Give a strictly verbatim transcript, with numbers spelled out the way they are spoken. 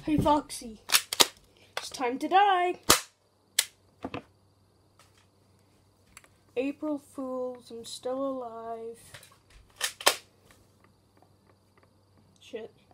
Hey, Foxy. It's time to die. April Fools, I'm still alive. Shit.